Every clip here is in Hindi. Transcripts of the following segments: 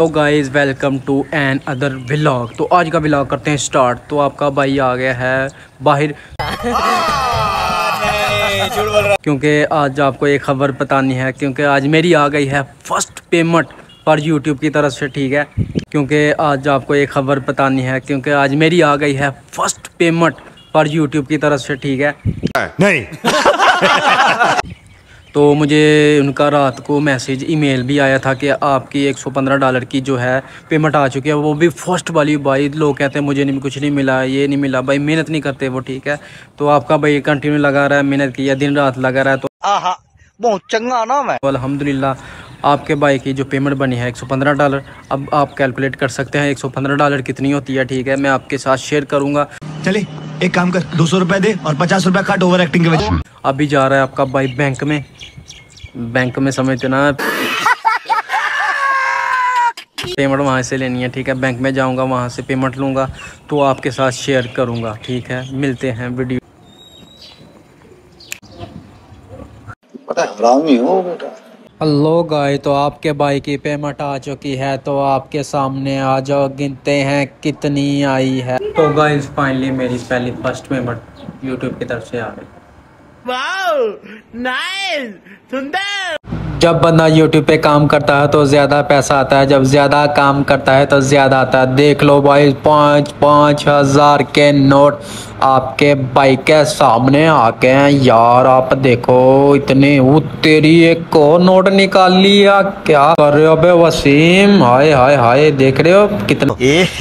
तो guys welcome to another vlog. तो आज का व्लॉग करते हैं स्टार्ट। तो आपका भाई आ गया है बाहर क्योंकि आज आपको एक ख़बर बतानी है, क्योंकि आज मेरी आ गई है फर्स्ट पेमेंट पर यूट्यूब की तरफ से। ठीक है, क्योंकि आज आपको एक ख़बर बतानी है, क्योंकि आज मेरी आ गई है फर्स्ट पेमेंट पर यूट्यूब की तरफ से। ठीक है नहीं तो मुझे उनका रात को मैसेज ईमेल भी आया था कि आपकी $115 की जो है पेमेंट आ चुकी है, वो भी फर्स्ट वाली। भाई लोग कहते हैं मुझे नहीं, कुछ नहीं मिला, ये नहीं मिला। भाई मेहनत नहीं करते वो। ठीक है, तो आपका भाई कंटिन्यू लगा रहा है, मेहनत की है, दिन रात लगा रहा है। तो बहुत चंगा ना मैं। अल्हम्दुलिल्लाह आपके भाई की जो पेमेंट बनी है $115। अब आप कैलकुलेट कर सकते हैं $115 कितनी होती है। ठीक है, मैं आपके साथ शेयर करूँगा। चले एक काम कर, 200 रुपए दे और 50 रुपए काट ओवर एक्टिंग के वजह। अभी जा रहा है आपका भाई बैंक में समझते ना, पेमेंट वहाँ से लेनी है। ठीक है, बैंक में जाऊँगा, वहाँ से पेमेंट लूँगा, तो आपके साथ शेयर करूँगा। ठीक है, मिलते हैं वीडियो। पता है हरामी हो बेटा। हेलो गाइस, तो आपके भाई की पेमेंट आ चुकी है, तो आपके सामने आ जाओ, गिनते हैं कितनी आई है। तो गाइस फाइनली मेरी पहली फर्स्ट पेमेंट यूट्यूब की तरफ से आ गई। वाओ नाइस, सुंदर। जब बंदा यूट्यूब पे काम करता है तो ज़्यादा पैसा आता है, जब ज़्यादा काम करता है तो ज़्यादा आता है। देख लो भाई, 5-5 हज़ार के नोट आपके भाई के सामने आके हैं यार। आप देखो इतने, वो तेरी एक और नोट निकाल लिया, क्या कर रहे हो बे वसीम? हाय हाय हाय, देख रहे हो कितना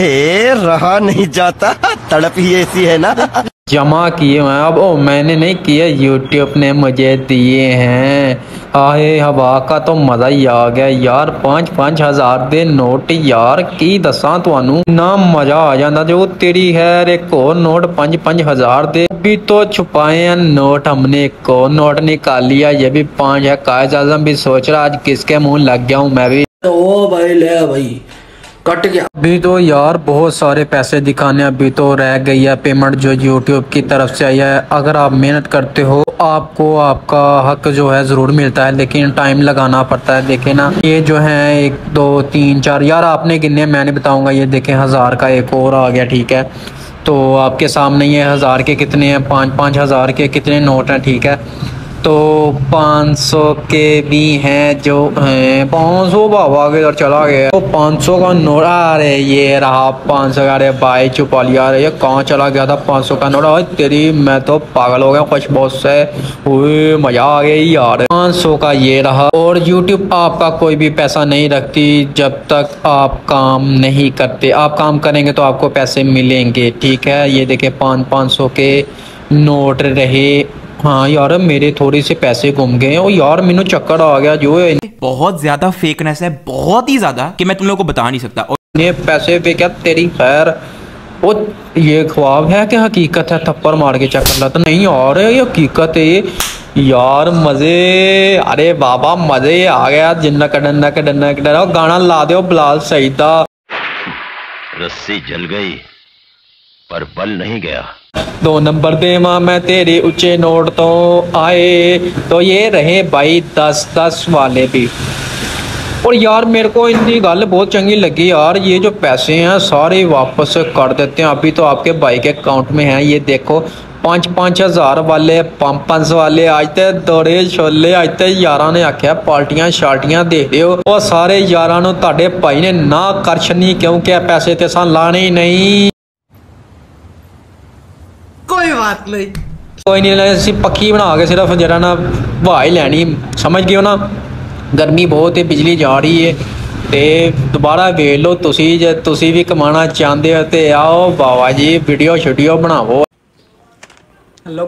रहा नहीं जाता, तड़प ही ऐसी है ना। जमा किए हैं अब। ओ मैंने नहीं किया, यूट्यूब ने मुझे दिए हैं। आए हवा का तो मज़ा ही आ गया यार। 5-5 हज़ार दे नोट यार, की दसा तुहानू ना मज़ा आ जाता जो तेरी है। एक और नोट 5-5 हज़ार दे भी तो छुपाए हैं नोट हमने। एक और नोट निकाल लिया, ये भी 5 है। कायद आज़म भी सोच रहा आज किसके मुँह लग गया हूँ मैं भी। ओ भाई ले भाई कट गया। अभी तो यार बहुत सारे पैसे दिखाने, अभी तो रह गई है पेमेंट जो यूट्यूब की तरफ से आई है। अगर आप मेहनत करते हो आपको आपका हक जो है ज़रूर मिलता है, लेकिन टाइम लगाना पड़ता है। देखे ना, ये जो है 1 2 3 4 यार आपने गिने, मैं नहीं बताऊंगा। ये देखें 1000 का एक और आ गया। ठीक है, तो आपके सामने ये 1000 के कितने हैं, 5-5 हज़ार के कितने नोट हैं। ठीक है, तो 500 के भी हैं जो हैं। 500 बाबा के इधर चला गया। तो 500 का नोट, अरे ये रहा 500 का। अरे भाई छुपा लिया। अरे ये कहाँ चला गया था 500 का नोट? अरे तेरी, मैं तो पागल हो गया खुश बहुत से। हुए मज़ा आ गई यार। 500 का ये रहा। और यूट्यूब आपका कोई भी पैसा नहीं रखती जब तक आप काम नहीं करते। आप काम करेंगे तो आपको पैसे मिलेंगे। ठीक है, ये देखे 500 के नोट रहे। हाँ यार मेरे थोड़े से पैसे घूम गए और यार मैंने चक्कर आ गया जो है। बहुत ज्यादा फेकनेस है, बहुत ही ज्यादा, कि मैं तुम लोगों को बता नहीं सकता। और ये पैसे पे क्या तेरी खैर, वो ये ख्वाब है कि हकीकत है? थप्पड़ मार के चक्कर लाता नहीं यार, ये हकीकत है यार। मजे, अरे बाबा मजे आ गया। जिन्नक डन्नक डन्नक डरा गाना ला दो बिलाल सईद दा। रस्सी जल गई पर बल नहीं गया। 2 नंबर दे माँ मैं तेरे ऊंचे नोट तो आए। तो ये रहे भाई 10-10 वाले भी। और यार मेरे को इनकी गल बहुत चंगी लगी यार। ये जो पैसे हैं सारे वापस कर देते हैं। अभी तो आपके भाई के अकाउंट में हैं, ये देखो 5-5 हज़ार वाले, 500 वाले। आज ते दौड़े छोले, आज ते यारां ने आख्या पार्टियां शार्टियां दे दियो। वो सारे यारां नूं तुहाडे भाई ने ना कर छनी, क्योंकि पैसे ते सा लाने ही नहीं। कोई बात नहीं, कोई नहीं, ਅਸੀਂ पक्की बना के सिर्फ जरा ना हवा ही लैनी, समझ गए हो ना। गर्मी बहुत है, बिजली जा रही है। तो दोबारा वेख लो तुसी, जे तुसी भी कमाना चाहते हो तो आओ बाबा जी वीडियो शूडियो बनावो। हेलो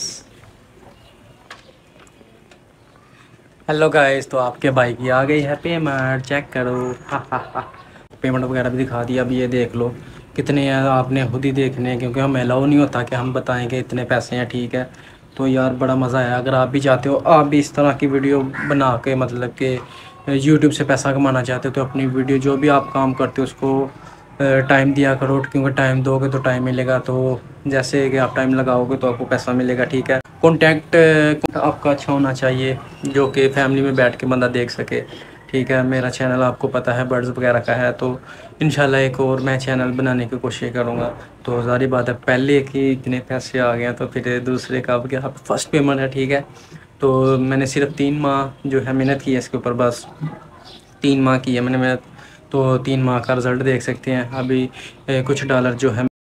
गाइस, तो आपके भाई की आ गई है पेमेंट, चेक करो। पेमेंट वगैरह भी दिखा दिया। अभी ये देख लो कितने हैं, आपने खुद ही देखने हैं, क्योंकि हमें अलाउ नहीं होता कि हम बताएं कि इतने पैसे हैं। ठीक है, तो यार बड़ा मज़ा आया। अगर आप भी चाहते हो, आप भी इस तरह की वीडियो बना के मतलब कि यूट्यूब से पैसा कमाना चाहते हो, तो अपनी वीडियो जो भी आप काम करते हो उसको टाइम दिया करो, क्योंकि टाइम दोगे तो टाइम मिलेगा। तो जैसे कि आप टाइम लगाओगे तो आपको पैसा मिलेगा। ठीक है, कॉन्टैक्ट आपका अच्छा होना चाहिए जो कि फैमिली में बैठ के बंदा देख सके। ठीक है। मेरा चैनल आपको पता है बर्ड्स वगैरह का है, तो इंशाल्लाह एक और मैं चैनल बनाने की कोशिश करूँगा। तो सारी बात है, पहले कि इतने पैसे आ गए हैं तो फिर दूसरे का अब क्या, फर्स्ट पेमेंट है, ठीक है। तो मैंने सिर्फ 3 माह जो है मेहनत की है इसके ऊपर, बस 3 माह की है मैंने मेहनत। तो 3 माह का रिज़ल्ट देख सकते हैं। अभी कुछ डॉलर जो है